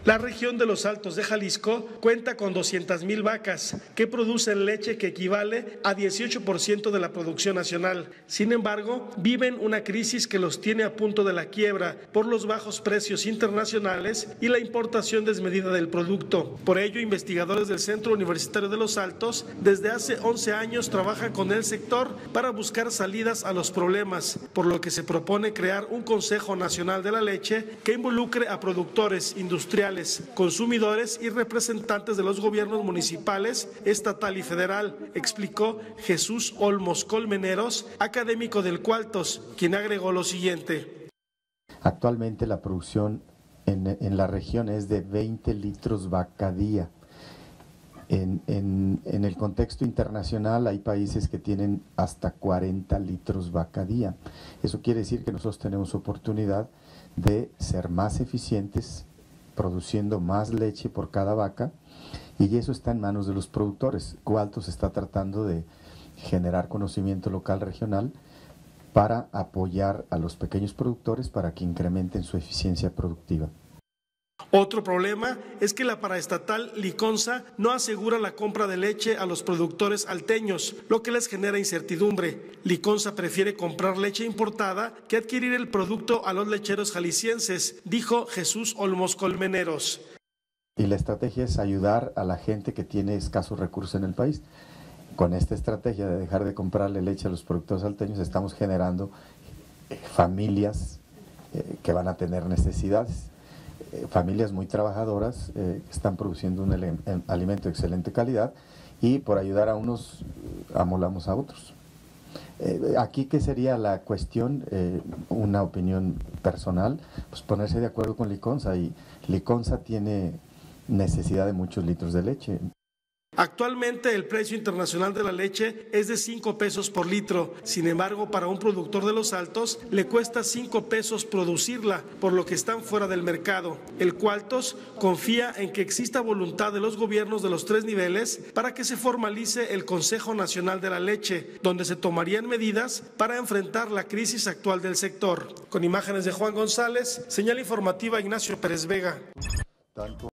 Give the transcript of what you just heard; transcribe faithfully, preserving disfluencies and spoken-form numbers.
La región de los Altos de Jalisco cuenta con doscientas mil vacas que producen leche que equivale a dieciocho por ciento de la producción nacional. Sin embargo, viven una crisis que los tiene a punto de la quiebra por los bajos precios internacionales y la importación desmedida del producto. Por ello, investigadores del Centro Universitario de los Altos desde hace once años trabajan con el sector para buscar salidas a los problemas, por lo que se propone crear un Consejo Nacional de la Leche que involucre a productores, industriales, consumidores y representantes de los gobiernos municipales, estatal y federal, explicó Jesús Olmos Colmeneros, académico del Cualtos, quien agregó lo siguiente. Actualmente la producción en, en la región es de veinte litros vaca día. En, en, en el contexto internacional hay países que tienen hasta cuarenta litros vaca día. Eso quiere decir que nosotros tenemos oportunidad de ser más eficientes, produciendo más leche por cada vaca, y eso está en manos de los productores. Cualtos está tratando de generar conocimiento local regional para apoyar a los pequeños productores para que incrementen su eficiencia productiva. Otro problema es que la paraestatal Liconza no asegura la compra de leche a los productores alteños, lo que les genera incertidumbre. Liconza prefiere comprar leche importada que adquirir el producto a los lecheros jaliscienses, dijo Jesús Olmos Colmeneros. Y la estrategia es ayudar a la gente que tiene escasos recursos en el país. Con esta estrategia de dejar de comprarle leche a los productores alteños, estamos generando familias eh, que van a tener necesidades. Familias muy trabajadoras eh, que están produciendo un alimento de excelente calidad, y por ayudar a unos amolamos a otros. Eh, aquí, ¿qué sería la cuestión? Eh, una opinión personal, pues ponerse de acuerdo con Liconza, y Liconza tiene necesidad de muchos litros de leche. Actualmente el precio internacional de la leche es de cinco pesos por litro. Sin embargo, para un productor de los Altos le cuesta cinco pesos producirla, por lo que están fuera del mercado. El Cualtos confía en que exista voluntad de los gobiernos de los tres niveles para que se formalice el Consejo Nacional de la Leche, donde se tomarían medidas para enfrentar la crisis actual del sector. Con imágenes de Juan González, señal informativa Ignacio Pérez Vega.